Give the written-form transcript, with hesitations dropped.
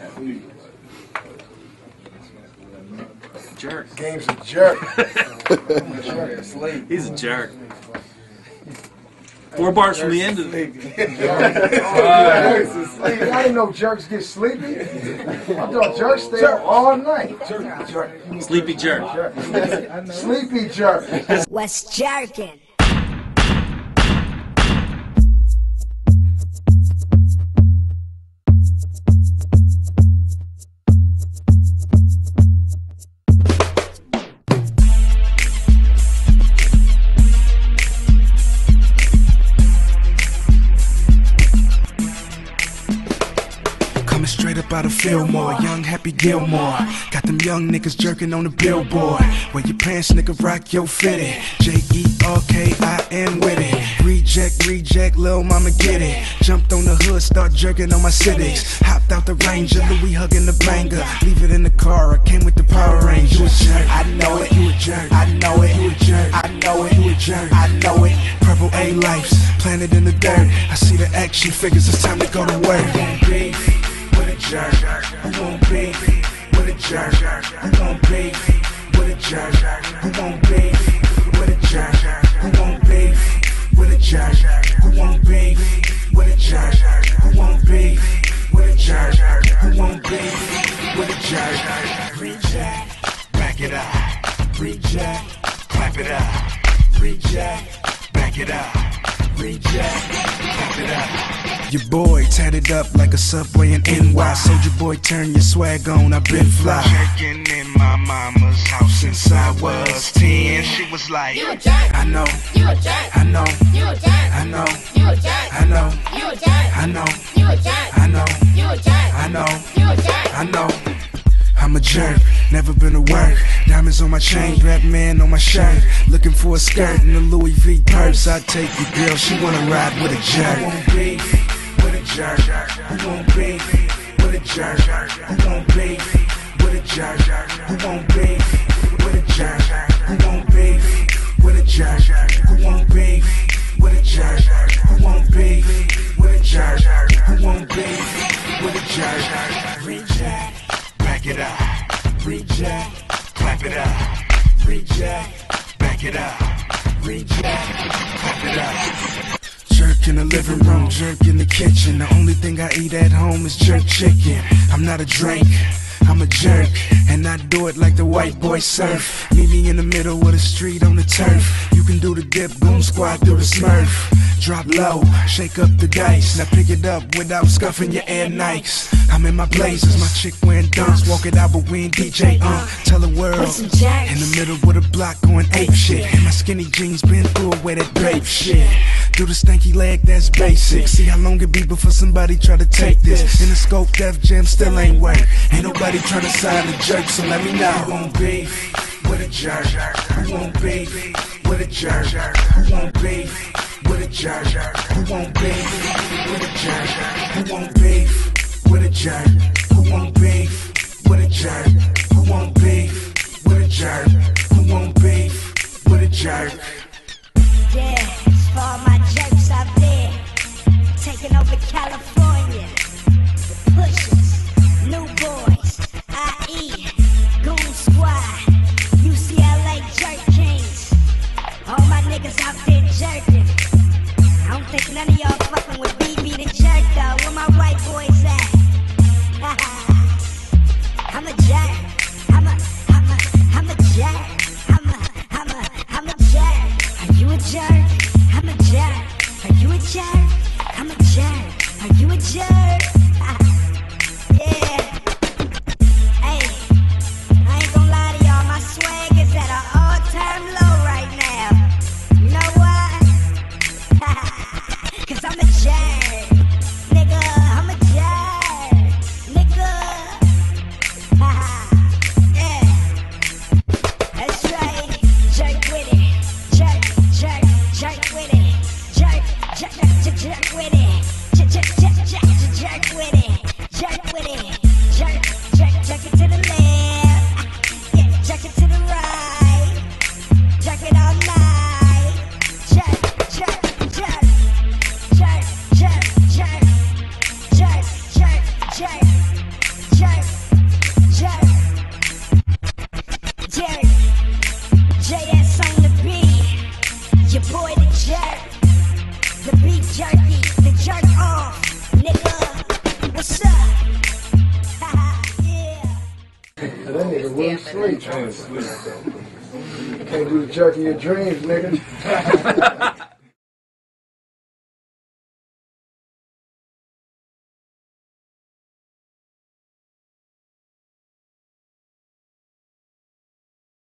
Jerk. Game's a jerk. He's a jerk. 4 bars from the end of the I didn't know jerks get sleepy. I thought jerks stay up all night. Sleepy jerk. Sleepy jerk. West Jerkin. Straight up out of Fillmore, young Happy Gilmore. Got them young niggas jerking on the billboard. Wear your pants, nigga, rock your fitted. Jerkin with it. Reject, lil' mama get it. Jumped on the hood, start jerking on my Civics. Hopped out the Ranger, Louis hugging the banger. Leave it in the car, I came with the Power Rangers. You a jerk, I know it. You a jerk, I know it. You a jerk, I know it. You a jerk, I know it. Purple A-Lifes, planted in the dirt. I see the action figures, it's time to go to work. With a jerk, who won't be with a jerk, who won't be with a jerk, who won't be with a jerk, who won't be with a jerk, who won't be with a jerk, who won't be with a jerk, who won't be with a jerk. Reject, back it up. Reject, clap it up. Reject, back it up. Reject, clap it up. Your boy tatted up like a Subway in NY. Soldier boy, turn your swag on, I've been fly. Checking in my mama's house since I was 10. She was like, you a jerk. I know. You a jerk. I know. You a jerk. I know. You a jerk. I know. You a jerk. I know. You a jerk. I know. You a jerk. I know. You a jerk. I know. I'm a jerk, never been to work. Diamonds on my chain, Batman on my shirt. Looking for a skirt in a Louis V purse. I take your girl, she wanna ride with a jerk. Who won't be with a jerk? Who won't be with a jerk? Who won't be with a jerk? Who won't be with a jerk? Who won't be with a jerk? Who won't be with a jerk? Who won't be with a jerk? Who won't be with a jerk? Reject. Back it up, reject, clap it up, reject, back it up, reject, clap it up. Jerk in the living room, jerk in the kitchen. The only thing I eat at home is jerk chicken. I'm not a drink, I'm a jerk, and I do it like the white boy surf. Meet me in the middle of the street on the turf. You can do the dip, boom squad, do the smurf. Drop low, shake up the dice. Now pick it up without scuffing your Air Nikes. I'm in my blazers, my chick wearing dunks. Walk it out, but we ain't DJ tell the world. In the middle with a block going ape shit. And my skinny jeans been through away that babe shit. Do the stanky leg, that's basic. See how long it be before somebody try to take this. In the scope, Def Jam still ain't work. Ain't nobody trying to sign a jerk, so let me know. Who won't be with a jerk? Who won't be with a jerk? Who won't be with a jerk? Who won't be with a jerk? Who won't be with a jerk? Who won't be with a jerk? Who won't be with a jerk? Who won't be with a jerk? Yeah, it's for all my jerks out there, taking over California. The Pushers, New Boys, I.E., Goon Squad, UCLA Jerk Kings. All my niggas out there jerking. I don't think none of y'all fucking with BB the jerk though. Where my white boys at? That nigga will sleep. Can't do the jerk in your dreams, nigga.